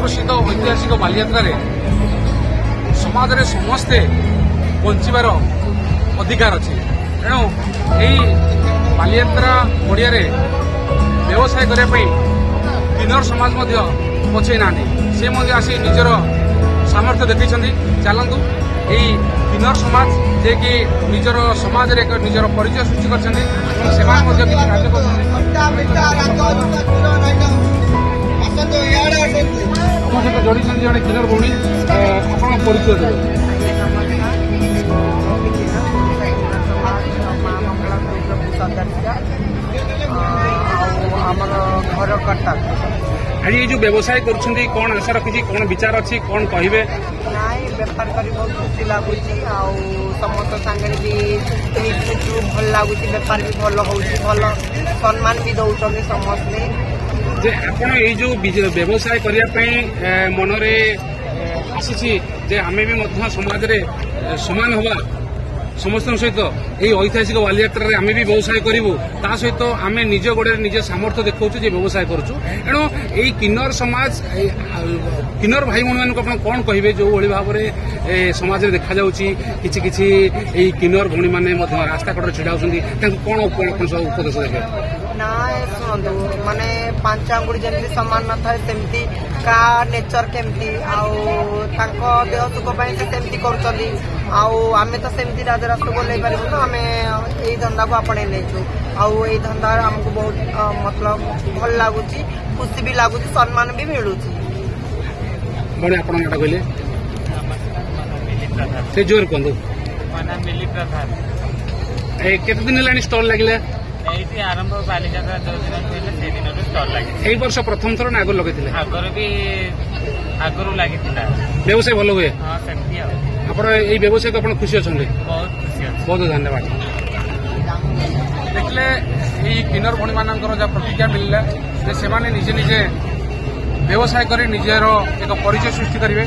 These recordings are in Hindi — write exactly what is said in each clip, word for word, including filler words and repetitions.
प्रसिद्ध ऐतिहासिक बालियात्रा समाज रे समस्ते बंचार अधिकार अच्छे तेणु यही बालियात्रा पड़िया व्यवसाय करने किन्नर समाज पछे ना से आसी निजर सामर्थ्य देखते चलतु यही किन्नर समाज जे कि निजर समाज रे निजर परिचय सृष्टि कर जोड़ी जड़े किन्नर भौणी आप परिचय देवे घर कटक आज ये जो व्यवसाय करुँच कौन आशा रखी कौन विचार अच्छी कौन कहे नाई बेपार कर बहुत खुशी लगुच समस्त सागे भी मिशु भल लगुच बेपार भी भल हो भल सम्मान भी दौरान समस्ते जे आपण ये जो व्यवसाय करने मन आसी जे आम भी समाज रे समान हवा समस्त सहित यही ऐतिहासिक बालियात्रा आम भी व्यवसाय करूँ ता सहित आम निज गोड़े निजे सामर्थ्य देखा व्यवसाय करूँ एणु यही किन्नर समाज किन्नर भाई भौणी मानक आप कौन कहे जो भाव में समाज देखा कि किसी किन्नर भौणी मैंने रास्ता कड़े ढड़ा होती कौन उपदेश देखे ना शुणु माने पांच आंगुड़ी जमी सामान न था सेमती का नेचर केमती देह सुख सेमती करें तो सेमती राज रास्ता बोल पारू तो आम यही धंदा को आपणे नहीं आई धंदा आमको बहुत मतलब भल लगुच खुशी भी लगुच सम्मान भी मिलूँ जोर कहूँ केते दिन है स्टॉल लगे आरंभ बालियात्रा जो दिन से दिन स्टॉल लगे वर्ष प्रथम थर ना आगर लगे आगर भी आगर लगी व्यवसाय भल हुए हाँ सेमती आप व्यवसाय को आप खुशी अच्छा बहुत खुशी बहुत धन्यवाद देखले ये किन्नर भौणी मान प्रतिज्ञा मिलला से माने निजे निजे व्यवसाय कर निजर एक परिचय सृष्टि करेंगे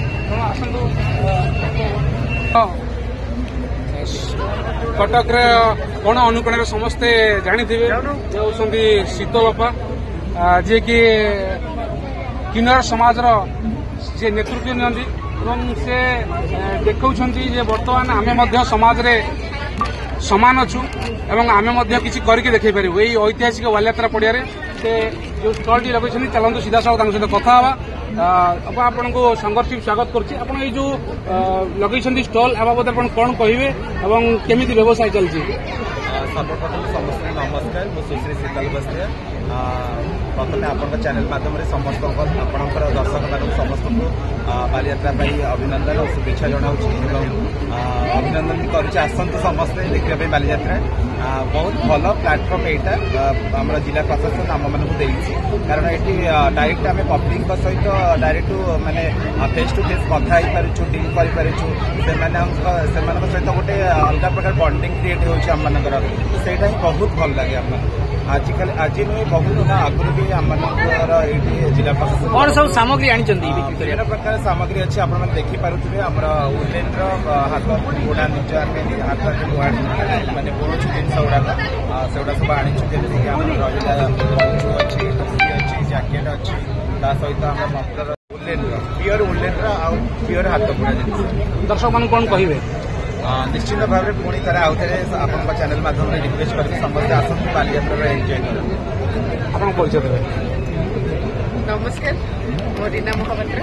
कटक कोण अनुकोण समस्ते जानी शीतलपा जे कि किन्नर समाज जे नेतृत्व नि से देखा बर्तमान आम समाज रे समान अच्छु एवं आम किसी करके देखे पारू यही ऐतिहासिक बालियात्रा पड़िया से जो स्टल टी लगे चलते सीधा साल सहित कथा हाँ आपन को संघर्ष स्वागत कर जो लगे स्टल आ बाबद आप कौन कहे केमी व्यवसाय चलती सर्वप्रथम समस्त नमस्कार मु सुश्री शीतल बस्तिया प्रथम आपण चैनल माध्यम समस्त आपणकर दर्शक मान समस्त को बालियात्रा अभिनंदन और शुभेच्छा जनाऊँ अभिनंदन भी करुँच आसतु समस्ते देखा बालियात्रा बहुत भल प्लाटफर्म यहाँ आम जिला प्रशासन आम मानक कारण ये डायरेक्ट आम पब्लिक सहित डायरेक्ट माने फेस टू फेस कथा पार्छु डील कर सहित गोटे अलग प्रकार बॉन्डिंग क्रिएट होमर से बहुत भल लगे आम आजिकल आज नुहे बहुत ना आगुरी भी आम ये जिला प्रशासन कौन सब सामग्री विभिन्न प्रकार सामग्री अच्छी आप देखिपे आम उलेन हाथ गुड़ा निज आम हाथ मानते बुणुचु जिन गुड़ाक से गुड़ा सब आनीचु जमी अच्छी टोपी अच्छी जैकेट अच्छी सहित आम muffler woollen pure woollen pure हाथ बुड़ा जिन दर्शक मान कौन कहे निश्चित भाव में पुणी थे आउ थे आप चैनल माध्यम रिक्वेस्ट करके समस्त आसतु बालियात्रा एंजॉय कर आप परिचय देवे नमस्कार मोर रीना महापात्र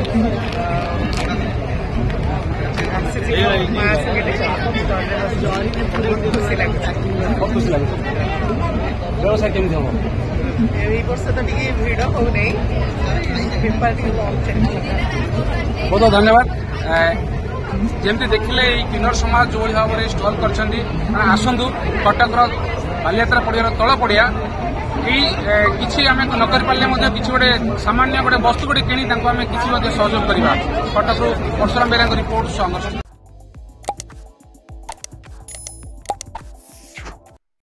खुशी लगे व्यवसाय केमी हम वर्ष तो टे भिड़ हो बेपार बहुत धन्यवाद जमती देखिले किन्नर समाज जो भाव में स्टल कर आसतु कटक बालियात्रा पड़िया तल पड़िया यही किसी आम न कर पारे किसी गोटे सामान्य गोटे वस्तु गोटे किणी आम किसी सहयोग करवा कटक परशुराम बेरा रिपोर्ट संघर्ष।